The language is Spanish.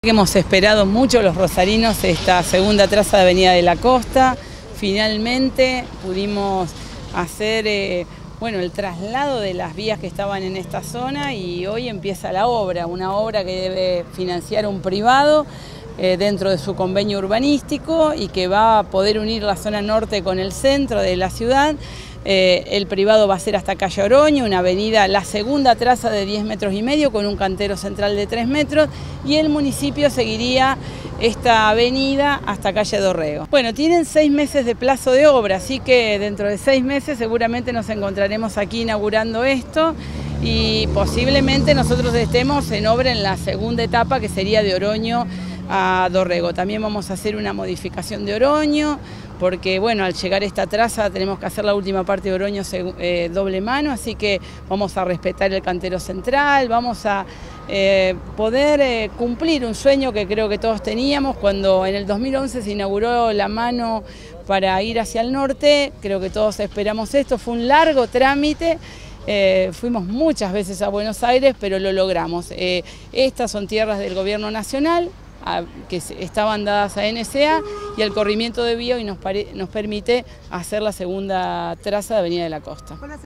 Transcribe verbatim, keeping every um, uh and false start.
Hemos esperado mucho los rosarinos esta segunda traza de Avenida de la Costa. Finalmente pudimos hacer eh, bueno, el traslado de las vías que estaban en esta zona y hoy empieza la obra, una obra que debe financiar un privado eh, dentro de su convenio urbanístico y que va a poder unir la zona norte con el centro de la ciudad. Eh, el privado va a ser hasta calle Oroño, una avenida, la segunda traza de diez metros y medio con un cantero central de tres metros y el municipio seguiría esta avenida hasta calle Dorrego. Bueno, tienen seis meses de plazo de obra, así que dentro de seis meses seguramente nos encontraremos aquí inaugurando esto y posiblemente nosotros estemos en obra en la segunda etapa que sería de Oroño a Dorrego. También vamos a hacer una modificación de Oroño, porque bueno, al llegar a esta traza tenemos que hacer la última parte de Oroño eh, doble mano, así que vamos a respetar el cantero central, vamos a eh, poder eh, cumplir un sueño que creo que todos teníamos cuando en el dos mil once se inauguró la mano para ir hacia el norte. Creo que todos esperamos esto, fue un largo trámite. Eh, fuimos muchas veces a Buenos Aires, pero lo logramos. Eh, estas son tierras del gobierno nacional, que estaban dadas a N S A y el corrimiento de vía y nos, nos permite hacer la segunda traza de Avenida de la Costa.